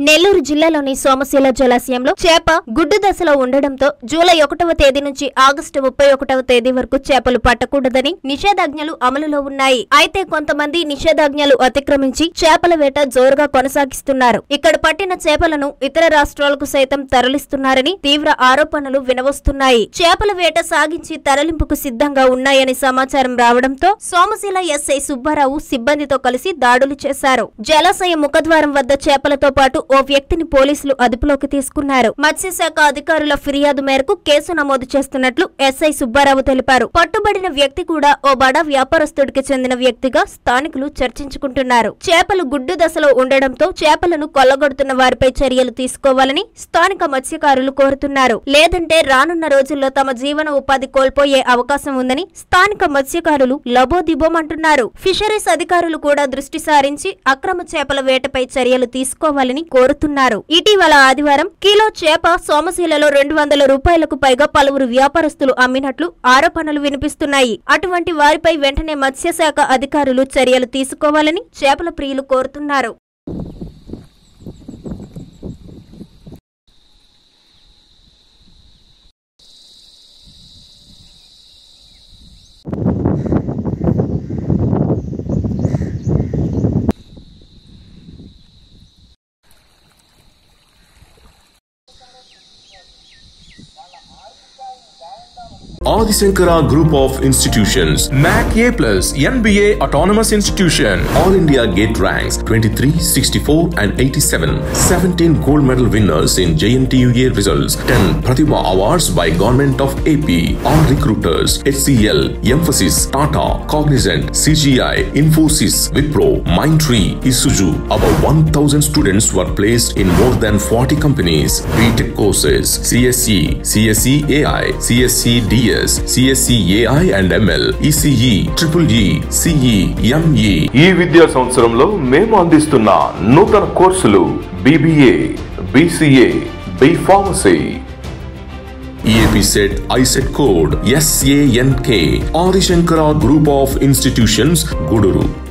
నెల్లూరు జిల్లాలోని సోమశీల జలాశయంలో చేప గుడ్డు దశలో ఉండడంతో జూలై 1వ తేదీ నుంచి ఆగస్టు 31వ తేదీ వరకు చేపలు పట్టకూడదని నిషేధాజ్ఞలు అమలులో ఉన్నాయి. అయితే కొంతమంది నిషేధాజ్ఞలు అతిక్రమించి చేపల వేట జోరుగా కొనసాగిస్తున్నారు. ఇక్కడ పట్టిన చేపలను ఇతర రాష్ట్రాలకు సైతం తరలిస్తున్నారని తీవ్ర ఆరోపణలు వినవస్తున్నాయి. చేపల వేట సాగించి తరలింపుకు సిద్ధంగా ఉన్నాయని సమాచారం రావడంతో సోమశీల ఎస్ఐ సుబ్బారావు సిబ్బందితో కలిసి దాడులు చేశారు. జలాశయం ముఖద్వారం వద్ద చేపలతో పాటు ఓ వ్యక్తిని పోలీసులు అదుపులోకి తీసుకున్నారు. మత్స్యశాఖ అధికారుల ఫిర్యాదు మేరకు కేసు నమోదు చేస్తున్నట్లు ఎస్ఐ సుబ్బారావు తెలిపారు. పట్టుబడిన వ్యక్తి కూడా ఓ బడా వ్యాపారస్తుడికి చెందిన వ్యక్తిగా స్థానికులు చర్చించుకుంటున్నారు. చేపలు గుడ్డు దశలో ఉండడంతో చేపలను కొల్లగొడుతున్న వారిపై చర్యలు తీసుకోవాలని స్థానిక మత్స్యకారులు కోరుతున్నారు. లేదంటే రానున్న రోజుల్లో తమ జీవన ఉపాధి కోల్పోయే అవకాశం ఉందని స్థానిక మత్స్యకారులు లబోదిబోమంటున్నారు. ఫిషరీస్ అధికారులు కూడా దృష్టి సారించి అక్రమ చేపల వేటపై చర్యలు తీసుకోవాలని కోరుతున్నారు. ఇటీవల ఆదివారం కిలో చేప సోమశీలలో 200 రూపాయలకు పైగా పలువురు వ్యాపారస్తులు అమ్మినట్లు ఆరోపణలు వినిపిస్తున్నాయి. అటువంటి వారిపై వెంటనే మత్స్యశాఖ అధికారులు చర్యలు తీసుకోవాలని చేపల ప్రియులు కోరుతున్నారు. Adi Shankara Group of Institutions, MAC A+, NBA Autonomous Institution, All India Gate ranks 23, 64 and 87, 17 gold medal winners in JNTUA results, 10 Pratibha Awards by Government of AP, all recruiters, HCL, Emphasis, Tata, Cognizant, CGI, Infosys, Wipro, Mindtree, Isuzu. About 1,000 students were placed in more than 40 companies. BTech courses, CSE, CSE AI, CSE DS, CSE AI and ML, ECE, EEE, CE, ME. ఈ విద్యా సంవత్సరంలో మేము అందిస్తున్న నూతన కోర్సులు BBA, BCA, B Pharmacy. EAP set ISET code SANK. Adi Shankara Group of Institutions, Guduru.